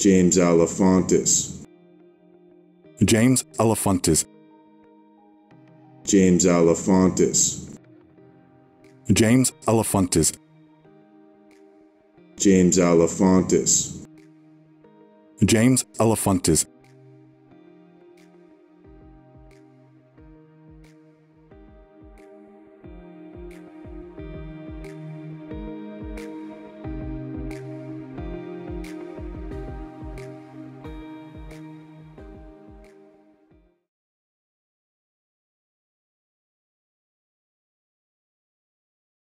James Alefantis. James Alefantis. James Alefantis. James Alefantis. James Alefantis. James Alefantis.